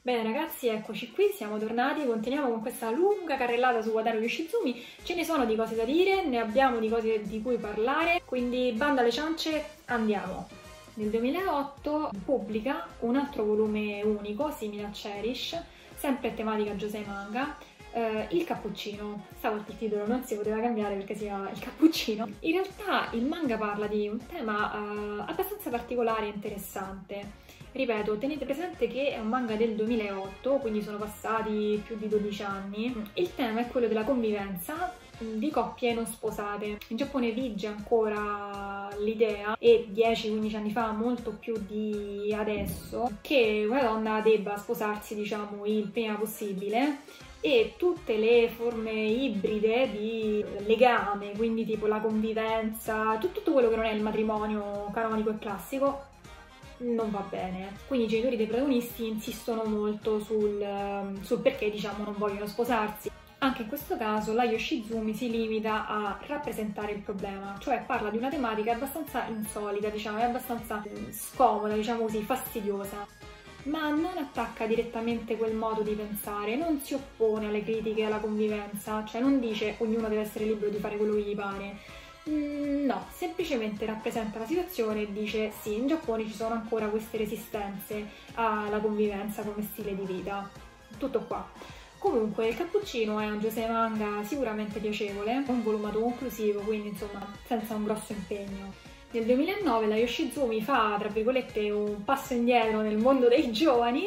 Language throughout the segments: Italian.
Bene ragazzi, eccoci qui, siamo tornati, continuiamo con questa lunga carrellata su Wataru Yoshizumi. Ce ne sono di cose da dire, ne abbiamo di cose di cui parlare, quindi banda alle ciance, andiamo! Nel 2008 pubblica un altro volume unico, simile a Cherish, sempre a tematica Josei Manga, Il Cappuccino. Stavolta il titolo non si poteva cambiare perché si chiama Il Cappuccino. In realtà il manga parla di un tema abbastanza particolare e interessante. Ripeto, tenete presente che è un manga del 2008, quindi sono passati più di 12 anni. Il tema è quello della convivenza di coppie non sposate. In Giappone vige ancora l'idea, e 10-15 anni fa, molto più di adesso, che una donna debba sposarsi, diciamo, il prima possibile, e tutte le forme ibride di legame, quindi tipo la convivenza, tutto quello che non è il matrimonio canonico e classico, non va bene. Quindi i genitori dei protagonisti insistono molto sul perché, diciamo, non vogliono sposarsi. Anche in questo caso la Yoshizumi si limita a rappresentare il problema, cioè parla di una tematica abbastanza insolita, diciamo, è abbastanza scomoda, diciamo così, fastidiosa, ma non attacca direttamente quel modo di pensare, non si oppone alle critiche alla convivenza, cioè non dice ognuno deve essere libero di fare quello che gli pare. No, semplicemente rappresenta la situazione e dice sì, in Giappone ci sono ancora queste resistenze alla convivenza come stile di vita. Tutto qua. Comunque il Cappuccino è un Josei Manga sicuramente piacevole, è un volumato conclusivo, quindi insomma senza un grosso impegno. Nel 2009 la Yoshizumi fa, tra virgolette, un passo indietro nel mondo dei giovani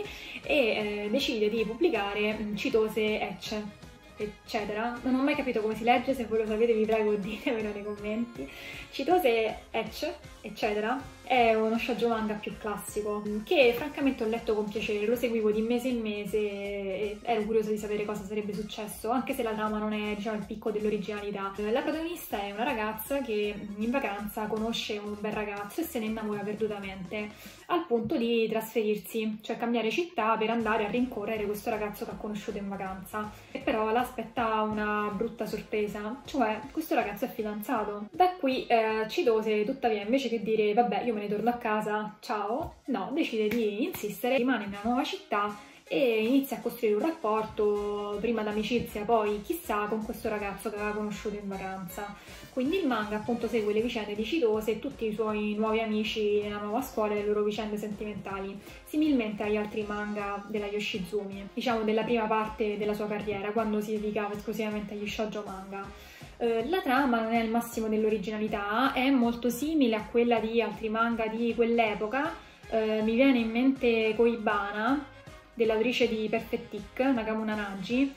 e decide di pubblicare Chitose Ecce, eccetera. Non ho mai capito come si legge, se voi lo sapete vi prego ditemelo nei commenti. Chitose Ecce, eccetera, è uno shoujo manga più classico che francamente ho letto con piacere, lo seguivo di mese in mese e ero curiosa di sapere cosa sarebbe successo, anche se la trama non è, diciamo, il picco dell'originalità. La protagonista è una ragazza che in vacanza conosce un bel ragazzo e se ne innamora perdutamente, al punto di trasferirsi, cioè cambiare città per andare a rincorrere questo ragazzo che ha conosciuto in vacanza. E però l'aspetta una brutta sorpresa, cioè questo ragazzo è fidanzato. Da qui Chitose, tuttavia, invece che dire vabbè io me ne torno a casa, ciao, no, decide di insistere, rimane nella nuova città e inizia a costruire un rapporto, prima d'amicizia, poi chissà, con questo ragazzo che aveva conosciuto in vacanza. Quindi il manga appunto segue le vicende di Chitose e tutti i suoi nuovi amici nella nuova scuola e le loro vicende sentimentali, similmente agli altri manga della Yoshizumi, diciamo della prima parte della sua carriera, quando si dedicava esclusivamente agli shoujo manga. La trama non è il massimo dell'originalità, è molto simile a quella di altri manga di quell'epoca. Mi viene in mente Koibana, dell'autrice di Perfect Tick, Nakamuna Naji,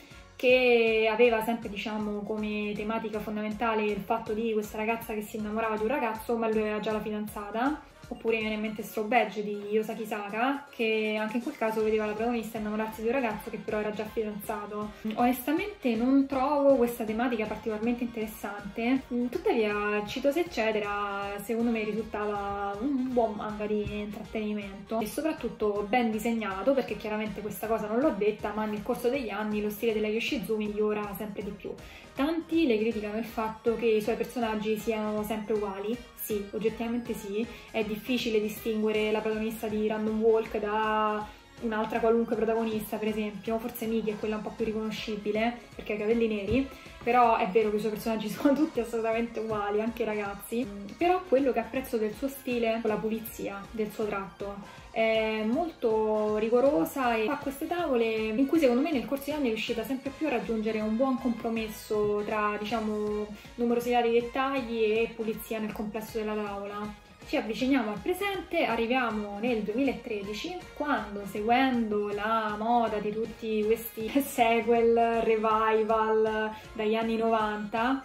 che aveva sempre, diciamo, come tematica fondamentale il fatto di questa ragazza che si innamorava di un ragazzo ma lui aveva già la fidanzata. Oppure mi viene in mente Straw Badge di Yosaki Saka, che anche in quel caso vedeva la protagonista innamorarsi di un ragazzo che però era già fidanzato. Onestamente non trovo questa tematica particolarmente interessante, tuttavia Chitose eccetera secondo me risultava un buon manga di intrattenimento e soprattutto ben disegnato, perché chiaramente questa cosa non l'ho detta, ma nel corso degli anni lo stile della Yoshizumi migliora sempre di più. Tanti le criticano il fatto che i suoi personaggi siano sempre uguali. Sì, oggettivamente sì, è difficile distinguere la protagonista di Random Walk da un'altra qualunque protagonista, per esempio, forse Miki è quella un po' più riconoscibile perché ha i capelli neri, però è vero che i suoi personaggi sono tutti assolutamente uguali, anche i ragazzi. Però quello che apprezzo del suo stile è la pulizia del suo tratto. È molto rigorosa e fa queste tavole in cui secondo me nel corso degli anni è riuscita sempre più a raggiungere un buon compromesso tra, diciamo, numerosità di dettagli e pulizia nel complesso della tavola. Ci avviciniamo al presente, arriviamo nel 2013, quando, seguendo la moda di tutti questi sequel, revival dagli anni 90,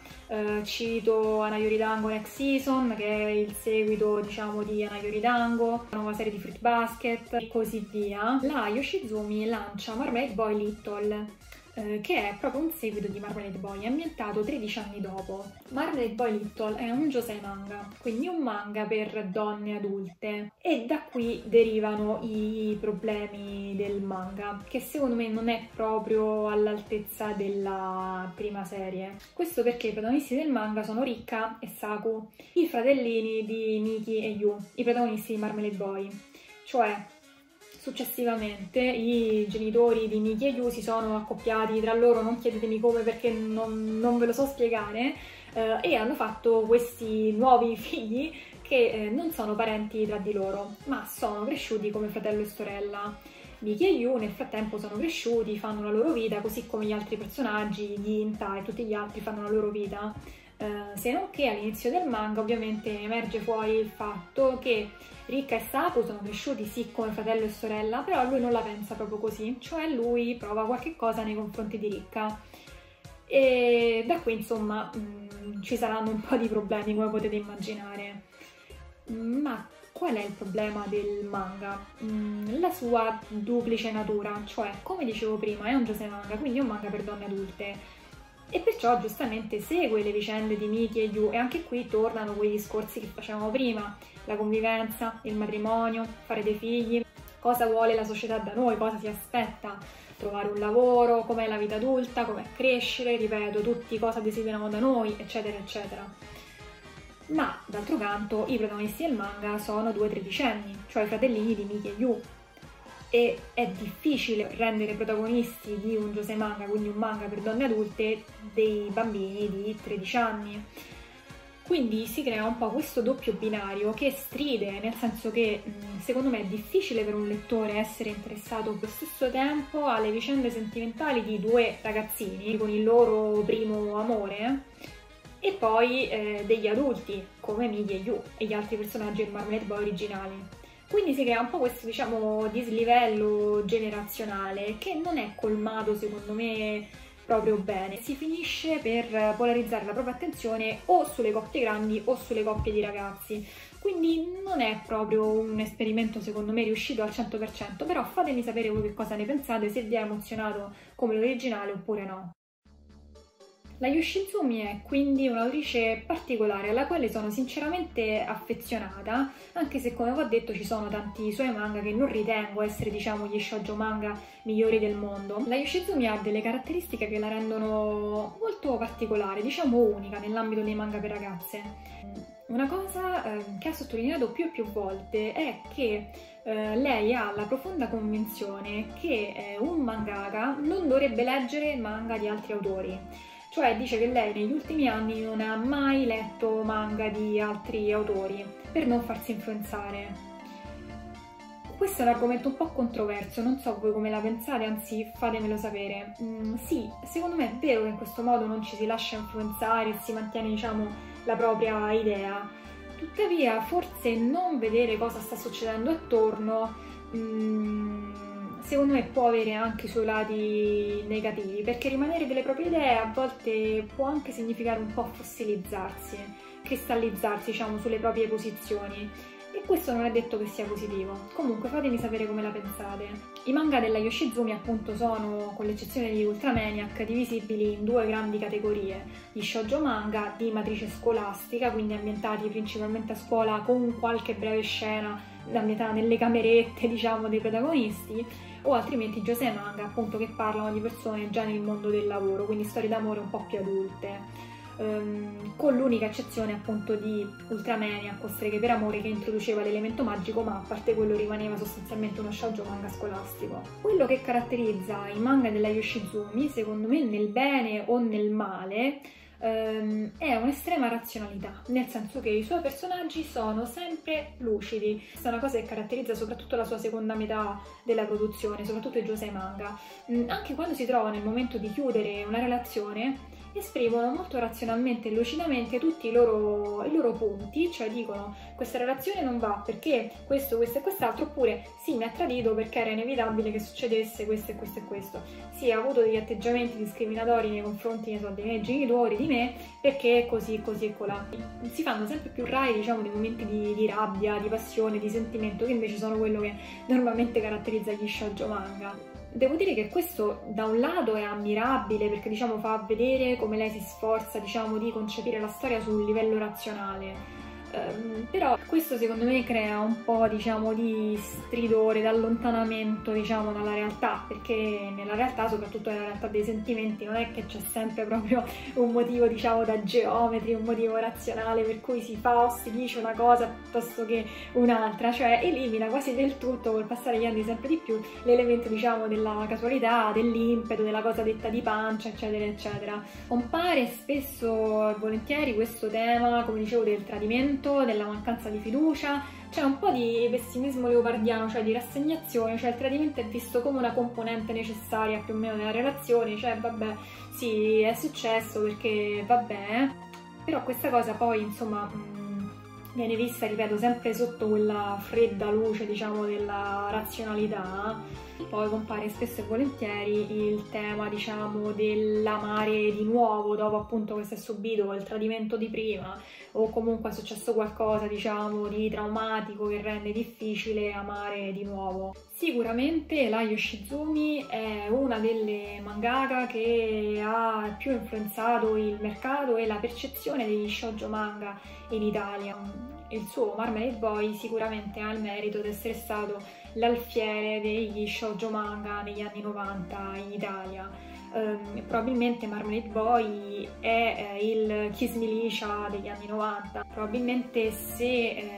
cito Hanayori Dango Next Season, che è il seguito, diciamo, di Hanayori Dango, la nuova serie di Fruit Basket e così via, la Yoshizumi lancia Marmalade Boy Little, che è proprio un seguito di Marmalade Boy, ambientato 13 anni dopo. Marmalade Boy Little è un Josei manga, quindi un manga per donne adulte, e da qui derivano i problemi del manga, che secondo me non è proprio all'altezza della prima serie. Questo perché i protagonisti del manga sono Rikka e Saku, i fratellini di Miki e Yu, i protagonisti di Marmalade Boy, cioè Successivamente i genitori di Miki e Yu si sono accoppiati tra loro, non chiedetemi come perché non ve lo so spiegare, e hanno fatto questi nuovi figli che non sono parenti tra di loro, ma sono cresciuti come fratello e sorella. Miki e Yu nel frattempo sono cresciuti, fanno la loro vita, così come gli altri personaggi, Ginta e tutti gli altri fanno la loro vita. Se non che all'inizio del manga ovviamente emerge fuori il fatto che Rika e Saku sono cresciuti sì come fratello e sorella, però lui non la pensa proprio così, cioè lui prova qualche cosa nei confronti di Rika. E da qui insomma ci saranno un po' di problemi, come potete immaginare. Ma qual è il problema del manga? La sua duplice natura, cioè come dicevo prima è un josei manga, quindi è un manga per donne adulte, e perciò giustamente segue le vicende di Miki e Yu, e anche qui tornano quei discorsi che facevamo prima: la convivenza, il matrimonio, fare dei figli, cosa vuole la società da noi, cosa si aspetta, trovare un lavoro, com'è la vita adulta, com'è crescere, ripeto, tutti cosa desiderano da noi, eccetera eccetera. Ma d'altro canto i protagonisti del manga sono due tredicenni, cioè i fratellini di Miki e Yu, e è difficile rendere protagonisti di un josei manga, quindi un manga per donne adulte, dei bambini di 13 anni. Quindi si crea un po' questo doppio binario che stride, nel senso che secondo me è difficile per un lettore essere interessato allo stesso tempo alle vicende sentimentali di due ragazzini con il loro primo amore e poi degli adulti come Miki e Yu e gli altri personaggi del Marmalade Boy originali. Quindi si crea un po' questo, diciamo, dislivello generazionale che non è colmato secondo me proprio bene. Si finisce per polarizzare la propria attenzione o sulle coppie grandi o sulle coppie di ragazzi. Quindi non è proprio un esperimento secondo me riuscito al 100%, però fatemi sapere voi che cosa ne pensate, se vi ha emozionato come l'originale oppure no. La Yoshizumi è quindi un'autrice particolare alla quale sono sinceramente affezionata, anche se come vi ho detto ci sono tanti suoi manga che non ritengo essere, diciamo, gli shoujo manga migliori del mondo. La Yoshizumi ha delle caratteristiche che la rendono molto particolare, diciamo unica nell'ambito dei manga per ragazze. Una cosa che ha sottolineato più e più volte è che lei ha la profonda convinzione che un mangaka non dovrebbe leggere manga di altri autori. Cioè dice che lei negli ultimi anni non ha mai letto manga di altri autori per non farsi influenzare. Questo è un argomento un po' controverso, non so voi come la pensate, anzi fatemelo sapere. Sì, secondo me è vero che in questo modo non ci si lascia influenzare e si mantiene, diciamo, la propria idea. Tuttavia, forse non vedere cosa sta succedendo attorno secondo me può avere anche i suoi lati negativi, perché rimanere delle proprie idee a volte può anche significare un po' fossilizzarsi, cristallizzarsi, diciamo, sulle proprie posizioni, e questo non è detto che sia positivo. Comunque fatemi sapere come la pensate. I manga della Yoshizumi appunto sono, con l'eccezione di Ultramaniac, divisibili in due grandi categorie: gli shoujo manga di matrice scolastica, quindi ambientati principalmente a scuola con qualche breve scena ambientata nelle camerette, diciamo, dei protagonisti, o altrimenti josei manga appunto che parlano di persone già nel mondo del lavoro, quindi storie d'amore un po' più adulte. Con l'unica eccezione appunto di Ultramaniac o Streghe per amore, che introduceva l'elemento magico, ma a parte quello rimaneva sostanzialmente uno shoujo manga scolastico. Quello che caratterizza i manga della Yoshizumi, secondo me nel bene o nel male, è un'estrema razionalità, nel senso che i suoi personaggi sono sempre lucidi. Questa è una cosa che caratterizza soprattutto la sua seconda metà della produzione, soprattutto i josei manga. Anche quando si trova nel momento di chiudere una relazione, esprimono molto razionalmente e lucidamente tutti i loro punti, cioè dicono: questa relazione non va perché questo, questo e quest'altro, oppure sì, mi ha tradito perché era inevitabile che succedesse questo e questo e questo, sì, ha avuto degli atteggiamenti discriminatori nei confronti, ne so, dei miei genitori, di me, perché così e colà. Si fanno sempre più rari, diciamo, dei momenti di rabbia, di passione, di sentimento, che invece sono quello che normalmente caratterizza gli shoujo manga. Devo dire che questo da un lato è ammirabile, perché, diciamo, fa vedere come lei si sforza, diciamo, di concepire la storia sul livello razionale, Però questo secondo me crea un po', diciamo, di stridore, di allontanamento, diciamo, dalla realtà, perché nella realtà, soprattutto nella realtà dei sentimenti, non è che c'è sempre proprio un motivo, diciamo, da geometri, un motivo razionale per cui si fa o si dice una cosa piuttosto che un'altra, cioè elimina quasi del tutto, col passare degli anni sempre di più, l'elemento, diciamo, della casualità, dell'impeto, della cosa detta di pancia, eccetera, eccetera. Compare spesso e volentieri questo tema, come dicevo, del tradimento, della mancanza di fiducia, c'è un po' di pessimismo leopardiano, cioè di rassegnazione, cioè il tradimento è visto come una componente necessaria più o meno della relazione, cioè vabbè, sì, è successo perché vabbè, però questa cosa poi, insomma, viene vista, ripeto, sempre sotto quella fredda luce, diciamo, della razionalità. Poi compare spesso e volentieri il tema, diciamo, dell'amare di nuovo dopo appunto che si è subito il tradimento di prima, o comunque è successo qualcosa, diciamo, di traumatico che rende difficile amare di nuovo. Sicuramente la Yoshizumi è una delle mangaka che ha più influenzato il mercato e la percezione degli shoujo manga in Italia. Il suo Marmalade Boy sicuramente ha il merito di essere stato l'alfiere degli shoujo manga negli anni 90 in Italia. Probabilmente Marmalade Boy è il Kiss Me Licia degli anni 90. Probabilmente se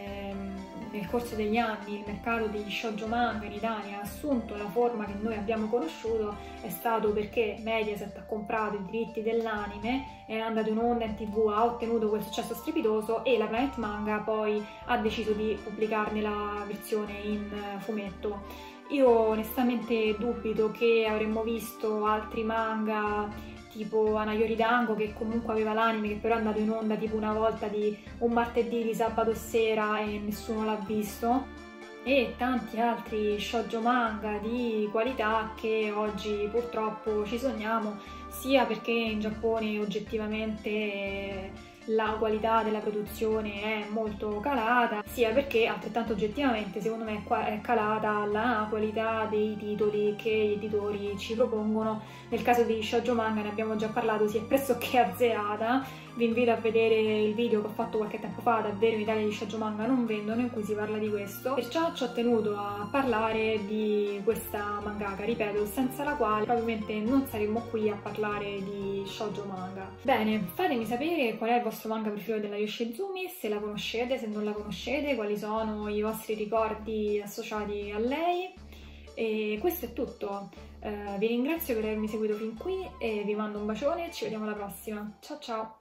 nel corso degli anni il mercato degli shoujo manga in Italia ha assunto la forma che noi abbiamo conosciuto, è stato perché Mediaset ha comprato i diritti dell'anime, è andato in onda in TV, ha ottenuto quel successo strepitoso e la Planet Manga poi ha deciso di pubblicarne la versione in fumetto. Io onestamente dubito che avremmo visto altri manga tipo Anayori Dango, che comunque aveva l'anime, che però è andato in onda tipo una volta di un martedì di sabato sera e nessuno l'ha visto, e tanti altri shoujo manga di qualità che oggi purtroppo ci sogniamo, sia perché in Giappone oggettivamente la qualità della produzione è molto calata, sia perché altrettanto oggettivamente secondo me è calata la qualità dei titoli che gli editori ci propongono. Nel caso degli shoujo manga, ne abbiamo già parlato, si è pressoché azzerata. Vi invito a vedere il video che ho fatto qualche tempo fa, davvero in Italia gli shoujo manga non vendono, in cui si parla di questo, perciò ci ho tenuto a parlare di questa mangaka, ripeto, senza la quale probabilmente non saremmo qui a parlare di shoujo manga. Bene, fatemi sapere qual è il vostro manga preferito della Yoshizumi, se la conoscete, se non la conoscete, quali sono i vostri ricordi associati a lei. E questo è tutto. Vi ringrazio per avermi seguito fin qui e vi mando un bacione e ci vediamo alla prossima. Ciao ciao!